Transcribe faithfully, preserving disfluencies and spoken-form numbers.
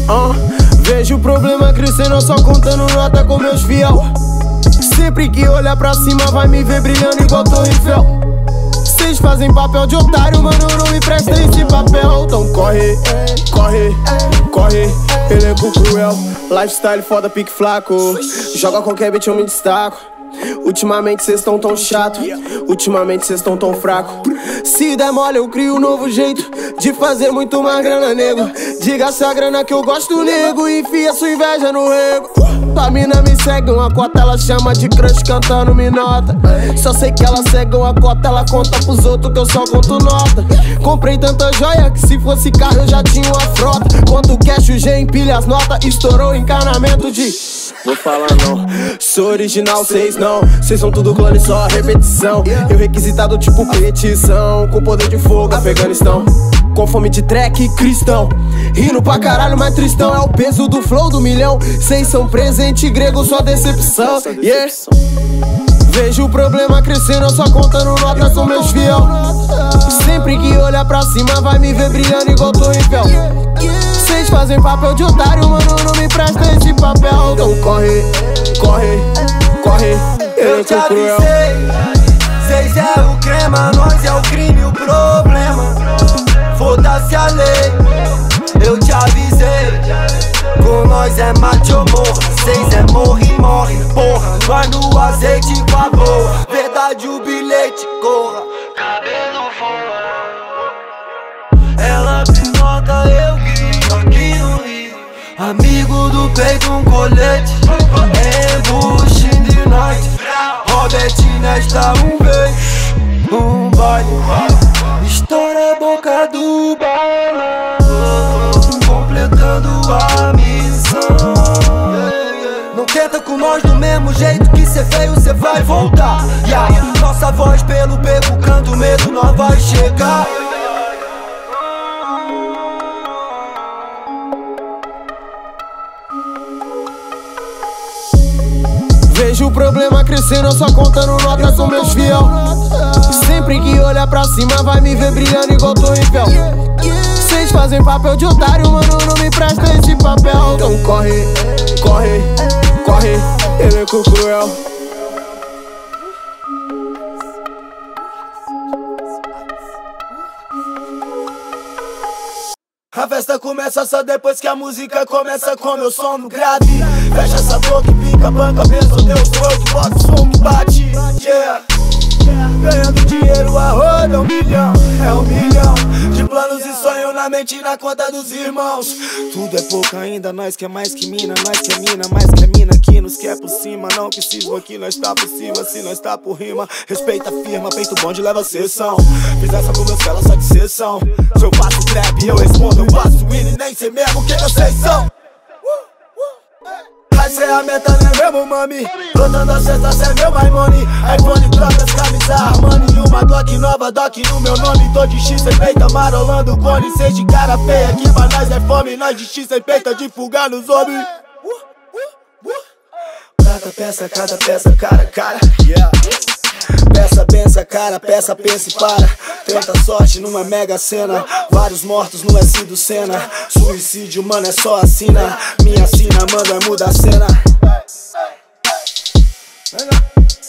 uh, Vejo o problema crescendo, eu só contando nota com meus fiel. Sempre que olhar pra cima vai me ver brilhando igual Torre Eiffel. Vocês fazem papel de otário, mano, não me presta esse papel. Então corre, corre, corre, elenco cruel. Lifestyle foda, pique flaco. Joga qualquer beat, eu me destaco. Ultimamente cês tão tão chato, ultimamente cês tão tão fraco. Se der mole eu crio um novo jeito de fazer muito mais grana, nego. Diga se a grana que eu gosto, nego, e enfia sua inveja no rego. A mina me segue uma cota, ela chama de crush cantando me nota. Só sei que ela segue uma cota, ela conta pros outros que eu só conto nota. Comprei tanta joia que se fosse carro eu já tinha uma frota. Quanto cash o G empilha as notas, estourou o encanamento de... Vou falar não, sou original, cês não. Cês são tudo clone, só repetição. Eu requisitado tipo petição, com poder de fogo, Afeganistão. Com fome de track cristão, rindo pra caralho, mas tristão. É o peso do flow do milhão. Cês são presente grego, só decepção, yeah. Vejo o problema crescendo, eu só contando notas, são meus fiel. Sempre que olhar pra cima vai me ver brilhando igual Torre Eiffel. Cês fazem papel de otário, mano, não me presta esse papel. Então corre, corre, corre, eu te avisei. Cês é o crema, nós é o crime, o problema. Foda-se a lei, eu te avisei. Com nós é mate ou morra, cês é morre, morre, porra. Nós no azeite com a boa, verdade o bilhete, corra. Cabelo voa, ela pinota, eu grito aqui no Rio. Amigo do peito, um colete, embuste de noite. Robert nesta um beijo, um baile. Estoura a boca do balão, completando a missão. Não tenta com nós do mesmo jeito que cê veio, cê vai voltar. Yeah. Nossa voz pelo beco, canto medo, nós vai chegar. Vejo o problema crescendo, eu só contando notas, são meus fiel. Sempre que olhar pra cima vai me ver brilhando igual Torre Eiffel. Cês fazem papel de otário, mano, não me presta esse papel. Então corre, corre, corre, elenco cruel. A festa começa só depois que a música começa com meu som no grave. Fecha essa boca e pica, banca, pensa, Deus, foi eu que bota o som que bate. Yeah. Ganhando dinheiro a roda, é um milhão, é um milhão de planos e sonhos na mente e na conta dos irmãos. Tudo é pouco ainda, nós quer mais que mina, nós quer mina, mais que mina que nos quer por cima. Não que cisma aqui, nós tá por cima, se nós tá por rima. Respeita a firma, peito bonde, leva sessão. Fiz essa com meus caras só de sessão. Se eu faço trap, eu respondo, eu faço win, nem sei mesmo quem vocês são. Vai ser a meta, né mesmo, mami? Lotando a cesta, cê é meu my money. iPhone, drogas, camisa, Armani. E uma Glock nova, Doc no meu nome. Tô de X sem peita, marolando cone. Cês de cara feia, que pra nós é fome. Nós de X sem peita, de fugar nos homens. Cada peça, cada peça, cara, cara, yeah. Peça, pensa, cara, peça, pensa e para. Tenta sorte numa mega cena. Vários mortos no S do Senna. Suicídio, mano, é só assina. Minha assina, manda, muda a cena.